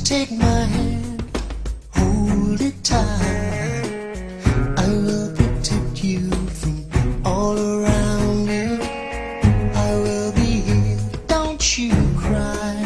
take my hand, hold it tight. I will protect you from all around you. I will be here, don't you cry.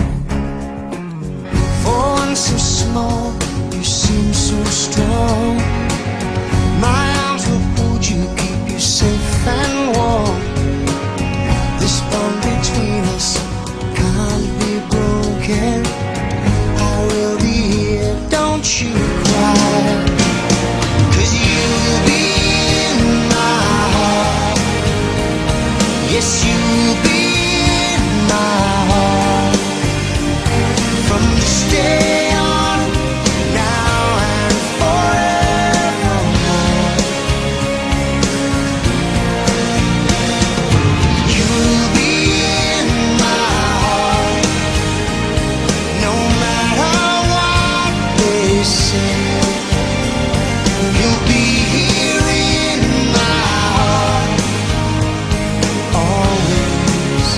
For one so small, you seem so strong. My arms will hold you, keep you safe and warm. This bond between us can't be broken. I will be here, don't you cry. 'Cause you'll be in my heart. Yes, you'll be in my heart. From this day on, now and forevermore. You'll be in my heart. No matter what they say, you'll be here in my heart, always.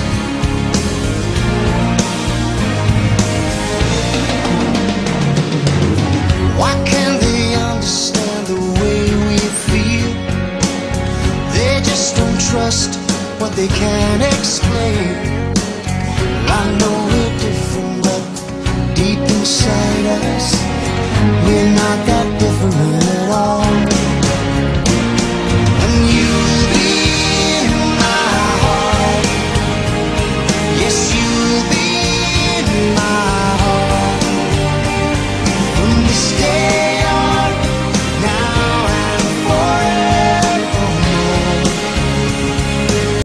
Why can't they understand the way we feel? They just don't trust what they can't explain. I know we're different, but deep inside